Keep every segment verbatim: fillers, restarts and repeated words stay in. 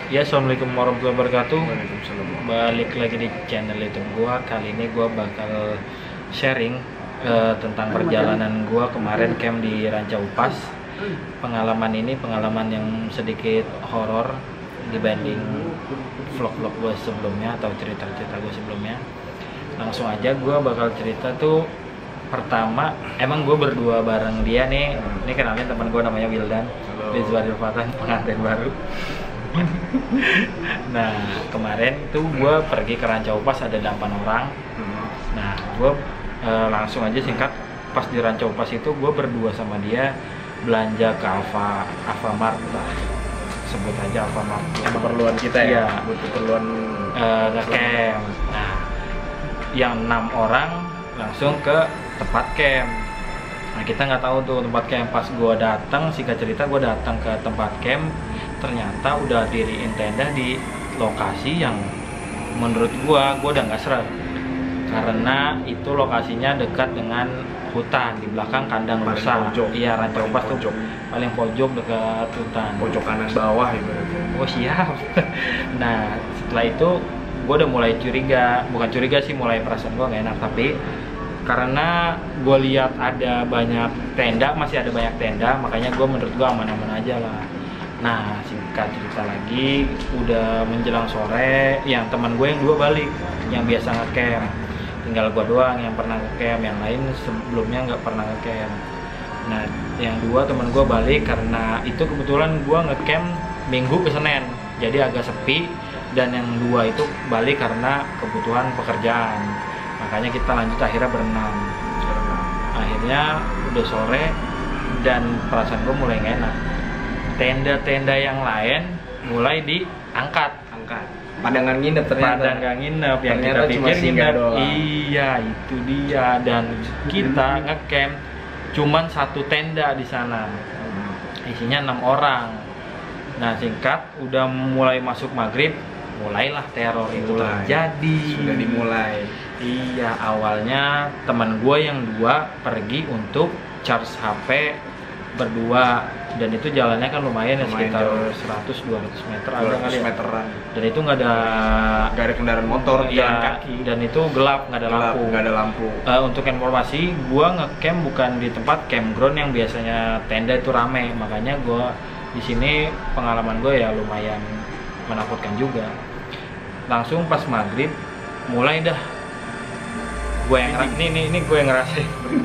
Ya, assalamualaikum warahmatullahi wabarakatuh. Waalaikumsalam. Balik lagi di channel YouTube gua. Kali ini gua bakal sharing uh, tentang perjalanan gua kemarin camp di Ranca Upas. Pengalaman ini pengalaman yang sedikit horor dibanding vlog-vlog gua sebelumnya atau cerita-cerita gua sebelumnya. Langsung aja gua bakal cerita tuh. Pertama, emang gue berdua bareng dia nih. Ini kenalin teman gue namanya Wildan. Rizwadil Fatan, pengantin baru. Nah, kemarin tuh gue pergi ke Ranca Upas ada delapan orang. Nah, gue e, langsung aja singkat. Pas di Ranca Upas itu gue berdua sama dia belanja ke Alfa Alfamart lah. Sebut aja Alfamart. Keperluan kita ya. Iya. Buat keperluan e, nge-camp. Nah, yang enam orang langsung ke tempat camp. Nah, kita nggak tahu tuh tempat camp. Pas gue datang, singkat cerita gue datang ke tempat camp, ternyata udah diriin tenda di lokasi yang menurut gue gue udah nggak seret, karena itu lokasinya dekat dengan hutan di belakang kandang rusa. Iya, Ranca Upas tuh paling pojok dekat hutan. Pojok kanan bawah ibaratnya. Oh siap. Nah, setelah itu gue udah mulai curiga, bukan curiga sih, mulai perasaan gue gak enak. Tapi karena gue lihat ada banyak tenda, masih ada banyak tenda, makanya gue menurut gue aman-aman aja lah. Nah, singkat cerita lagi, udah menjelang sore, yang teman gue yang dua balik, yang biasa nge-camp. Tinggal gue doang yang pernah nge-camp, yang lain sebelumnya nggak pernah nge-camp. Nah, yang dua teman gue balik karena itu kebetulan gue nge-camp Minggu ke Senin, jadi agak sepi. Dan yang dua itu balik karena kebutuhan pekerjaan, makanya kita lanjut akhirnya berenam. Akhirnya udah sore dan perasaan gue mulai gak enak. Tenda-tenda yang lain mulai diangkat, Angkat. Padangan nginep ternyata. Padangan nginep yang ternyata kita cuma pikir singgah nginep. doang. Iya, itu dia. Dan kita ngecamp cuman satu tenda di sana, isinya enam orang. Nah, singkat udah mulai masuk maghrib, mulailah teror itu Mulai. terjadi. Sudah dimulai. Iya, awalnya teman gue yang dua pergi untuk charge H P berdua, dan itu jalannya kan lumayan, ya, Lumayan sekitar jauh. seratus dua ratus meter dua ada ratus kali ya. meteran. Dan itu nggak ada Gak ada kendaraan motor, ya, jalan kaki. dan itu gelap, nggak ada Gelap, lampu. nggak ada lampu. Uh, untuk informasi, gue ngecamp bukan di tempat campground yang biasanya tenda itu rame, makanya gue di sini pengalaman gue ya lumayan menakutkan juga. Langsung pas maghrib mulai dah gue yang ngerasain, ini, ini, ini gue yang ngerasain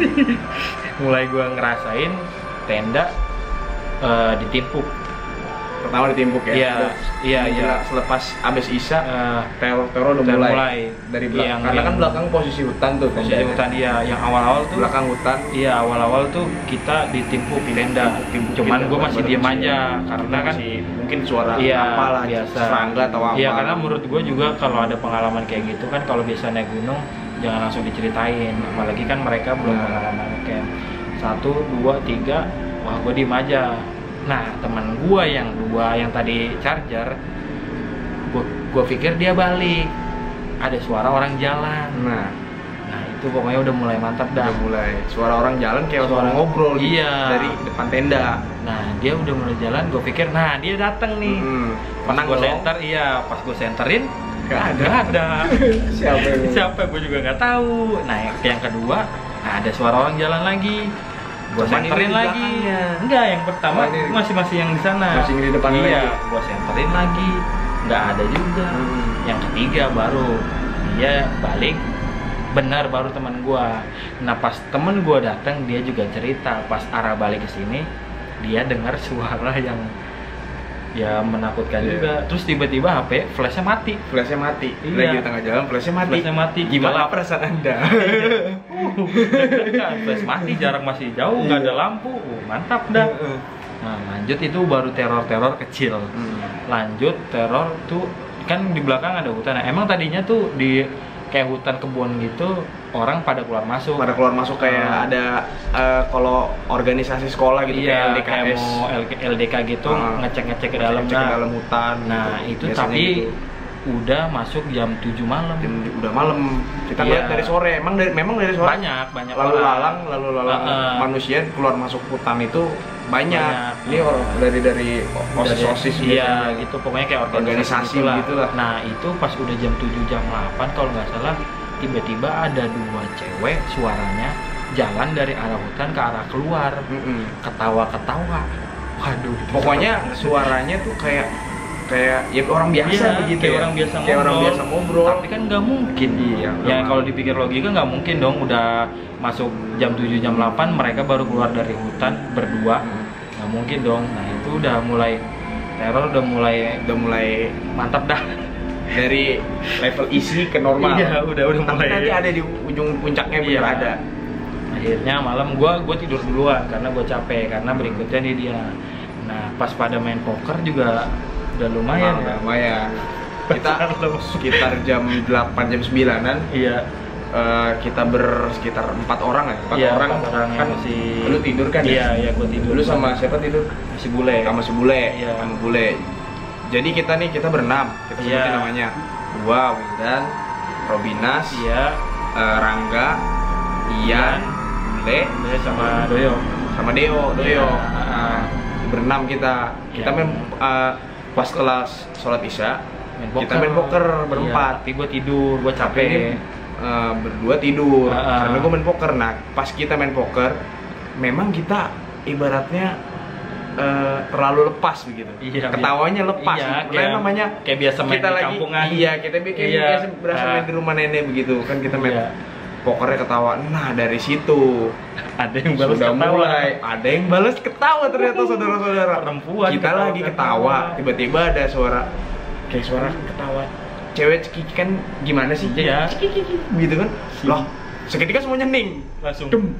mulai gue ngerasain tenda uh, ditimpuk. Pertama ditimpuk ya. Iya, iya, Menjelang iya. Selepas abis isya, Uh, teror-teror udah udah mulai. mulai Dari belakang. yang, Karena yang kan belakang posisi hutan tuh. posisi tendanya. hutan, iya, yang awal-awal tuh Belakang hutan. iya awal-awal tuh kita ditimpuk tenda. Timpuk Cuman kita, gue masih baru diem kecil. aja karena kan Masih mungkin suara iya, apalah, biasa. serangga atau apa. Iya, karena menurut gue juga kalau ada pengalaman kayak gitu kan, kalau biasa naik gunung jangan langsung diceritain, apalagi kan mereka belum Nah. pengalaman camp. Satu, dua, tiga, wah gue diem aja. Nah, teman gue yang dua yang tadi charger, gue gue pikir dia balik, ada suara orang jalan. Nah, Nah, itu pokoknya udah mulai mantap dah. udah mulai suara orang jalan kayak Suara- orang ngobrol gitu, iya. dari depan tenda. Nah, dia udah mulai jalan, gue pikir, nah dia datang nih. Hmm. Pas Menang gue dong. center, iya, pas gue centerin, Gak ada. nggak ada. Siapa yang Siapa gue juga nggak tahu. Nah, yang, yang kedua, nah, ada suara orang jalan lagi. Gue Cuman centerin ini di lagi. belakangnya. Enggak, yang pertama Oh, ini- masih masih yang di sana. Masih yang di depan iya, lagi. gue centerin lagi, nggak ada juga. Hmm. Yang ketiga baru dia balik, benar baru teman gue. Nah, pas temen gue datang, dia juga cerita pas arah balik ke sini, dia dengar suara yang ya menakutkan Iya. juga. Terus tiba-tiba H P flashnya mati. Flashnya mati. Iya. Lagi di tengah jalan flashnya mati. Flashnya mati. Gimana Gelap. perasaan Anda? Kan flash mati, jarak masih jauh, nggak ada lampu. Oh, mantap dah. Nah, lanjut itu baru teror-teror kecil. Hmm. Lanjut teror tuh kan di belakang ada hutan. Nah, emang tadinya tuh di kayak hutan kebun gitu, orang pada keluar masuk. Pada keluar masuk kayak Ah. ada eh, kalau organisasi sekolah gitu, Iya, kayak kayak L D K S. mau L D K gitu, Ah. ngecek-ngecek ke dalam. Ngecek ke Nah, dalam hutan. nah gitu. itu Biasanya tapi gitu. udah masuk jam tujuh malam. Jam udah malam. Kita Iya. lihat dari sore. Emang dari memang dari sore. Banyak, banyak Lalu orang. lalang, lalu lalang Uh-uh. manusia keluar masuk hutan itu banyak. Banyak. Ini orang dari dari osis-osis Dari- Iya, gitu. gitu. Pokoknya kayak Organisasi organisasi gitulah. gitulah. Nah, itu pas udah jam tujuh jam delapan kalau nggak salah tiba-tiba ada dua cewek suaranya jalan dari arah hutan ke arah keluar. Mm-mm. Ketawa-ketawa. Waduh, itu Pokoknya suaranya tuh kayak kayak ya orang biasa Iya, begitu kayak ya. orang biasa kayak orang ngobrol. biasa ngobrol. Tapi kan nggak mungkin. Iya, Ya nggak kalau mau. dipikir logika nggak mungkin dong udah masuk jam tujuh jam delapan mereka baru keluar dari hutan berdua. Hmm. Nggak mungkin dong. Nah, itu udah mulai teror udah mulai Udah mulai mantap dah. dari level isi ke normal. Iya, udah udah Tapi mulai. nanti ada di ujung puncaknya bener Iya. ada. Akhirnya malam gua gua tidur duluan karena gua capek karena berikutnya nih dia. Nah, pas pada main poker juga udah lumayan Nah, ya. lumayan. Kita sekitar jam delapan jam sembilanan Iya. eh, kita ber sekitar empat orang ya. Empat Iya, orang empat orang yang kan masih- lu tidur kan Iya, ya? iya gua tidur. Lu sama siapa tidur? si bule. Sama si bule. Iya. Sama bule. Jadi kita nih kita berenam. Kita Iya. sebutin namanya. Gua, Wildan, Robinas, Iya. eh, Rangga, Ian, Bule, Bule sama Doyo. sama Deo, Doyo. Iya. Nah, berenam kita. Kita Iya. main eh, pas kelas sholat isya. Main Kita main poker berempat. Iya, tapi gue tidur, gue Tapi capek. ini, eh, berdua tidur Ah, ah. karena gue main poker. Nah, pas kita main poker, memang kita ibaratnya eh, terlalu lepas begitu. Iya, Ketawanya lepas. iya, Karena kayak- namanya kayak biasa main kita di lagi, kampungan. Iya, kita bikin Iya. biasa berasa Ah. main di rumah nenek begitu kan kita main Iya. pokernya ketawa. Nah, dari situ Ada yang balas sudah ketawa. mulai ada yang balas ketawa ternyata saudara-saudara. Perempuan Kita ketawa- lagi ketawa, ketawa. tiba-tiba ada suara kayak suara ketawa. Cewek cekik kan gimana sih? Iya. Cekik gitu kan. Loh, seketika semuanya hening. Langsung. Dem.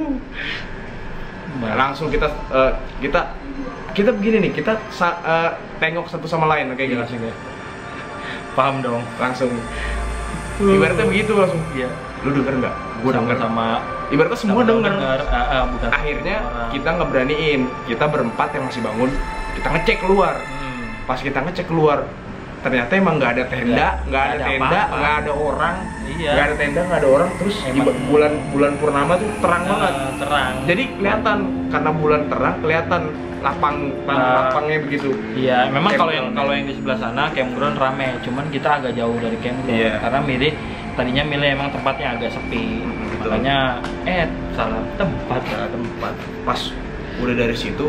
Nah, langsung kita eh, kita kita begini nih, kita sa- eh, tengok satu sama lain kayak gitu. Langsung ya. Paham dong. Langsung. Ibaratnya begitu langsung. Iya. Lu denger nggak? Gue denger. Sama Ibaratnya semua denger. Ah, ah, bukan Akhirnya orang. kita nggak beraniin. Kita berempat yang masih bangun, kita ngecek keluar. Hmm. Pas kita ngecek keluar, ternyata emang nggak ada tenda, Nggak- nggak ada nggak ada tenda, apa-apa. nggak ada orang, Iya. nggak ada tenda, nggak ada orang. Terus di Emang- bulan bulan purnama tuh terang Ah, banget. terang. Jadi kelihatan karena bulan terang kelihatan lapang Ah. lapangnya begitu. Iya, memang kalau yang Campground. kalau yang di sebelah sana campground rame, cuman kita agak jauh dari campground Iya. karena milih tadinya milih emang tempatnya agak sepi. Mm, betul. Makanya eh salah tempat. Salah tempat. Pas udah dari situ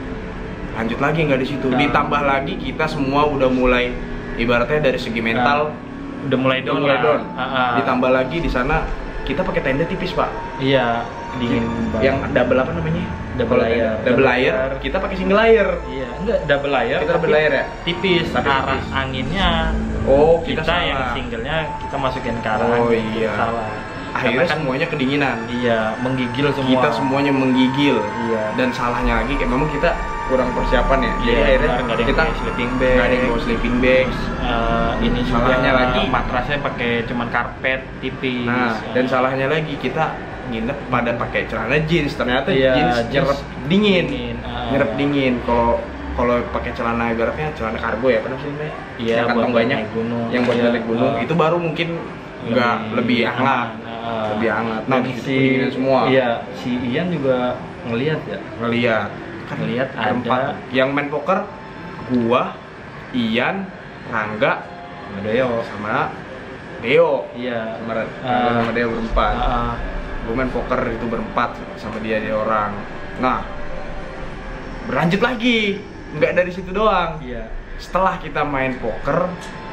lanjut lagi nggak di situ. Nah. Ditambah lagi kita semua udah mulai ibaratnya dari segi mental Udah mulai udah down mulai lah. down. Ah, ah. Ditambah lagi di sana kita pakai tenda tipis, Pak. Iya, dingin banget. Yang double apa namanya? Double Kalau layer. Double Double layer. layer. Kita pakai single layer. Iya, enggak double layer. Kita double tapi layer ya? Tipis. Tapi Arah tipis. anginnya Oh, kita, kita, yang salah. singlenya kita masukin ke arah Oh, angin. iya. Salah. Akhirnya Karena kan semuanya kedinginan. iya, menggigil semua. Kita semuanya menggigil. Iya. Dan salahnya lagi kayak memang kita kurang persiapan ya. Jadi Iya, akhirnya benar, nggak ada yang kita pakai sleeping bag. nggak ada yang bawa sleeping bag. Eh, ini juga Salahnya lagi. matrasnya pakai cuman karpet tipis. Nah, Eh, dan salahnya lagi kita nginep pada pakai celana jeans. Ternyata Iya, jeans jeans nyerap dingin. dingin, ah. Nyerap dingin. Kalau kalau pakai celana ibaratnya celana kargo ya, apa namanya? Iya, yang kantong buat banyak naik gunung. yang buat Iya, naik gunung ah. itu baru mungkin nggak lebih hangat. Ah. Lebih hangat. Nah, Dan di situ si kedinginan semua. Iya, si Ian juga ngelihat ya. Ngeliat kan Ngeliat berempat. ada Yang main poker gua, Ian, Rangga Deo. sama Deo. Iya. Sama, Ah. sama Deo berempat. Ah, Gue main poker itu berempat sama dia dia orang. Nah, berlanjut lagi, nggak dari situ doang. iya. Setelah kita main poker,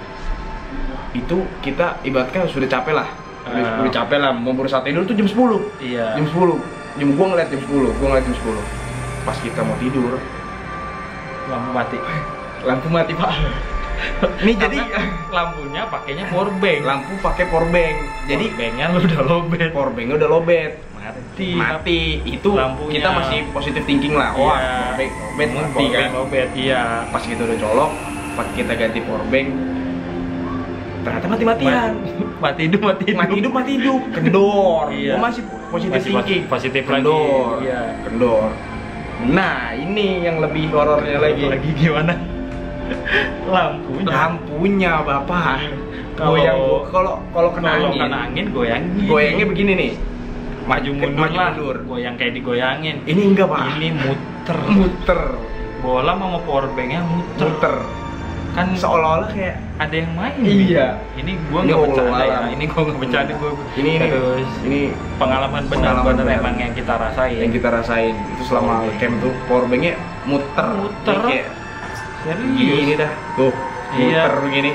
itu kita ibaratnya sudah capek lah. Udah, Ah. udah capek lah. Mau berusaha tidur tuh jam sepuluh. Iya. Jam sepuluh. Jam gua ngeliat jam sepuluh. Gua ngeliat jam sepuluh. Pas kita mau tidur, Lampu mati. lampu mati, Pak. Nih jadi Karena lampunya pakainya power bank. lampu pakai power bank. Jadi banknya lu udah lobet. power banknya udah lobet. Mati. Mati. Itu Lampunya. kita masih positive thinking lah. Wah, Iya. power bank lobet Hmm, mati power kan. bank lobet. Iya. Pas kita udah colok, pas kita ganti power bank, ternyata mati-matian. Mati hidup, mati hidup. Mati hidup, mati hidup. Kendor. Iya. Gua masih positive Masih thinking. positif lagi. Kendor. Iya. Kendor. Nah, ini yang lebih horornya lagi. Lagi gimana? Lampunya. Lampunya bapak. Kalau- Goyang kalau kalau kena Kalau angin. kena angin goyangin. Goyangnya begini nih. Maju mundur Maju lah. mundur. Goyang kayak digoyangin. Ini enggak pak. Ini muter. Muter. Bola sama power banknya muter. Muter. Kan Seolah-olah kayak ada yang main. Iya. Ini gua Ini nggak bercanda ya. Allah. Ini gua nggak bercanda gua. Ini ini Terus ini pengalaman Pengalaman benar-benar benar. emang yang kita rasain. yang kita rasain itu selama Power bank. camp tuh power banknya muter. Muter. Ini kayak Serius. gini dah. Tuh. Iya. Muter begini.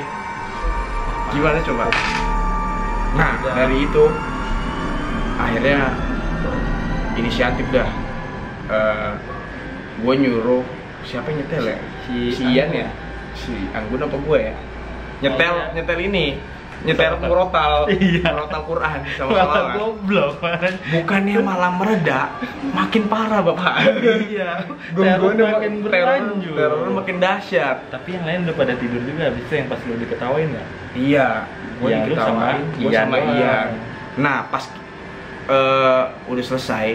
Gimana coba? Nah, Udah. dari itu akhirnya inisiatif dah. Eh gue nyuruh siapa yang nyetel ya? Si Si Ian Anggun. ya? Si Anggun apa gue ya? Nyetel, Kayaknya- nyetel ini. Nyetel murotal. Iya. Murotal Quran sama Malah salawat. goblok man. Bukannya malah mereda, makin parah bapak. Iya. Gangguannya Teror makin makin teror, berlanjut. teror makin dahsyat. Tapi yang lain udah pada tidur juga habis itu yang pas lu diketawain nggak? Iya, gue Iya, lu diketawain, sama gue Ian sama doang. Ian. Nah, pas eh, udah selesai,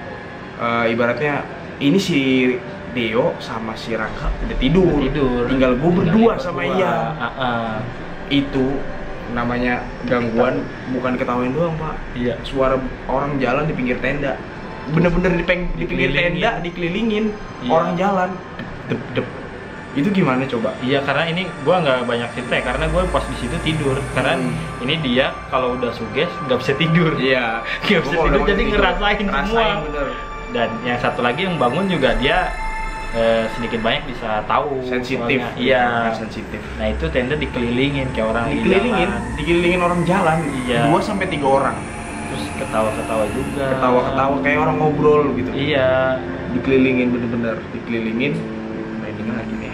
eh, ibaratnya ini si Deo sama si Raka udah tidur. Udah tidur. Tinggal gue Tinggal berdua kita sama berdua. Ian. Ah, ah. Itu namanya gangguan, bukan ketawain doang pak. Iya. Suara orang jalan di pinggir tenda, bener-bener di, peng- di pinggir Dikelilingin. tenda dikelilingin Iya. orang jalan. Dep dep. Itu gimana coba? Iya karena ini gua nggak banyak cerita ya karena gua pas di situ tidur karena Hmm. ini dia kalau udah suges nggak bisa tidur. Iya. Nggak bisa Gua tidur udah jadi tidur. ngerasain Ngerasain semua. bener. Dan yang satu lagi yang bangun juga dia eh, sedikit banyak bisa tahu. Sensitif. soalnya. Iya. Sensitif. Nah itu tenda dikelilingin kayak orang di Dikelilingin, jalan. dikelilingin orang jalan. Iya. Dua sampai tiga orang. Terus ketawa-ketawa juga. Ketawa-ketawa kayak orang ngobrol gitu. Iya. Dikelilingin bener-bener, dikelilingin. Mainin lagi nih.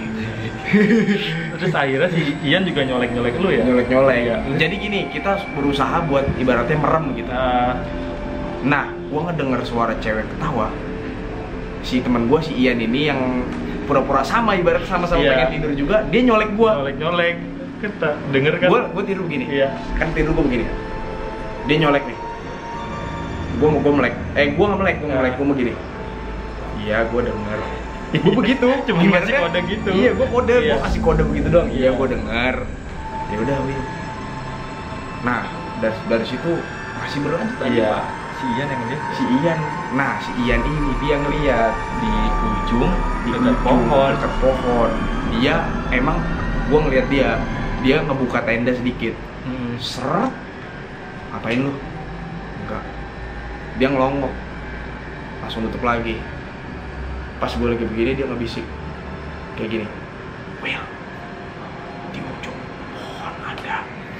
Terus akhirnya si Ian juga nyolek-nyolek lu ya. Nyolek-nyolek. Iya. Jadi gini, kita berusaha buat ibaratnya merem gitu. Nah, Nah, gua ngedenger suara cewek ketawa. Si teman gua si Ian ini yang pura-pura sama ibaratnya sama-sama Iya. pengen tidur juga, dia nyolek gua. nyolek-nyolek. Kita denger kan? Gua gua tidur begini. Iya. Kan tidur gua begini. Dia nyolek nih. Gua mau gua melek. Eh, gua nggak melek, gua Nah. melek, gua mau gini. Iya, gua denger. Gua begitu. Cuma Ibaratnya- ngasih kode gitu. Iya, gua kode, Iya. gua kasih kode begitu doang. Iya, Iya. gua denger. Ya udah, Win. Nah, dari dari situ masih berlanjut lagi, Iya. Pak. Si Ian yang dia Si Ian. Nah, si Ian ini dia ngeliat di ujung di dekat ujung, pohon. dekat pohon. Dia emang gua ngeliat dia, dia ngebuka tenda sedikit. Hmm. Seret. Ngapain lu? Enggak. Dia ngelongok. Langsung tutup lagi. Pas gue lagi begini dia ngebisik kayak gini. Will, di ujung pohon ada.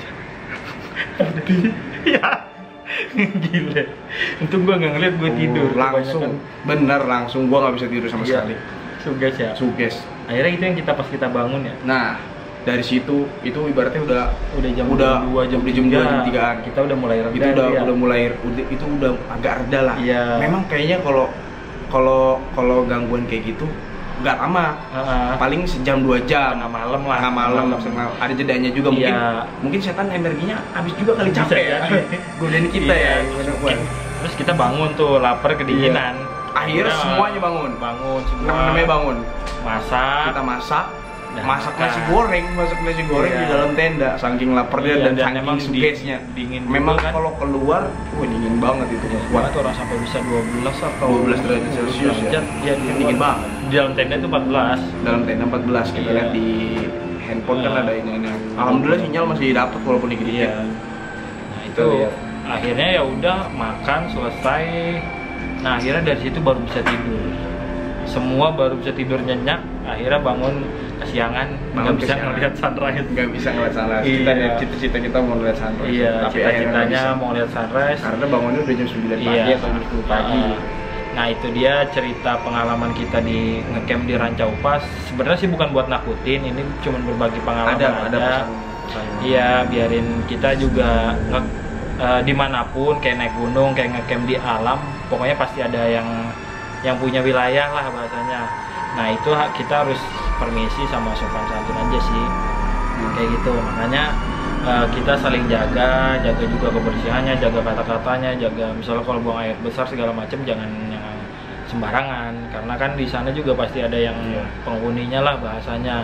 Iya. Gila. Untung gua nggak ngeliat gua tidur. Oh, langsung, Kebanyakan- bener langsung gua nggak bisa tidur sama Iya. sekali. Suges ya. Suges. Akhirnya itu yang kita pas kita bangun ya. Nah, dari situ itu ibaratnya udah Udah jam udah dua jam udah jam dua jam tiga. tigaan. Kita udah mulai reda. Itu udah ya. udah mulai udah, itu udah agak reda lah. Iya. Memang kayaknya kalau kalau kalau gangguan kayak gitu nggak lama. Heeh. Paling sejam dua jam. Tengah malam lah. Tengah malam, setengah- ada jedanya juga mungkin. Iya. Mungkin setan energinya habis juga kali Bisa capek ya. jadi. Godain kita Iya, ya. Gimana, oke. Wan? Terus kita bangun tuh lapar kedinginan. Akhirnya Udah, semuanya bangun. Bangun semua. Namanya bangun. Masak. Kita masak, Dan masak makan. nasi goreng, masak nasi goreng Iya. di dalam tenda, saking laparnya Iya, dan, dan saking emang di- sugesnya. dingin Memang juga kan. kalau keluar, wah dingin banget itu nggak kuat. Kuat orang sampai bisa dua belas atau dua belas derajat Celcius ya. Ya, di Dingin banget. Di dalam tenda itu empat belas. Dalam tenda empat belas kita Iya. lihat di handphone kan Iya. ada ini ini. Alhamdulillah sinyal masih dapat walaupun dikit dikit. Iya. Nah, Kita itu lihat. akhirnya ya udah makan selesai. Nah, akhirnya dari situ baru bisa tidur. Semua baru bisa tidur nyenyak. Akhirnya bangun kesiangan, Bangun nggak bisa kesiangan. ngeliat sunrise. Nggak bisa ngeliat sunrise. Iya. Kita lihat cita-cita kita mau ngeliat sunrise. Iya, Tapi akhirnya nggak cita-citanya bisa. mau lihat sunrise. Karena bangunnya udah jam sembilan pagi Iya. atau jam sepuluh pagi. Uh, Nah itu dia cerita pengalaman kita di ngecamp di Ranca Upas. Sebenarnya sih bukan buat nakutin, ini cuma berbagi pengalaman ada aja. ada pesan. pesan. Iya, biarin kita juga nge eh, dimanapun kayak naik gunung, kayak ngecamp di alam, pokoknya pasti ada yang yang punya wilayah lah bahasanya. Nah itu ha- kita harus permisi sama sopan santun aja sih, kayak gitu. Makanya eh, kita saling jaga, jaga juga kebersihannya, jaga kata-katanya, jaga misalnya kalau buang air besar segala macam jangan yang sembarangan, karena kan di sana juga pasti ada yang Iya. penghuninya lah bahasanya.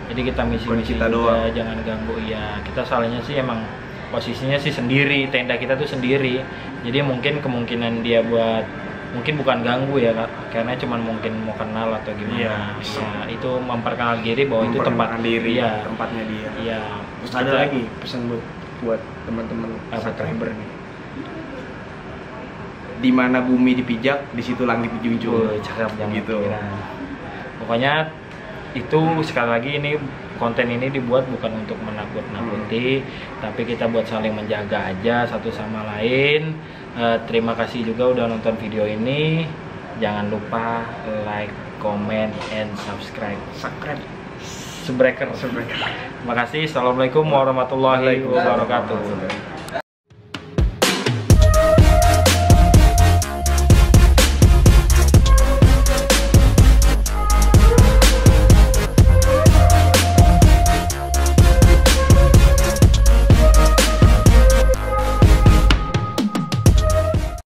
Jadi kita misi Bukan misi kita juga, doang. jangan ganggu. Iya, kita salahnya sih emang posisinya sih sendiri, tenda kita tuh sendiri. Jadi mungkin kemungkinan dia buat mungkin bukan ganggu ya Kak, karena cuman mungkin mau kenal atau gimana. Iya, bisa. Ya, itu memperkenalkan diri bahwa itu tempat Memperkenalkan diri, Iya. tempatnya dia. Iya. Terus ada Kita- lagi pesan buat buat teman-teman Apa tuh? subscriber nih. Di mana bumi dipijak, di situ langit dijunjung. Wah, cakep jangan Gitu. pikiran. Pokoknya itu sekali lagi ini konten ini dibuat bukan untuk menakut-nakuti, Hmm. tapi kita buat saling menjaga aja satu sama lain. Eh, terima kasih juga udah nonton video ini. Jangan lupa like, comment, and subscribe. Subscribe. Subscriber. Subscribe. Terima kasih. Assalamualaikum warahmatullahi wabarakatuh.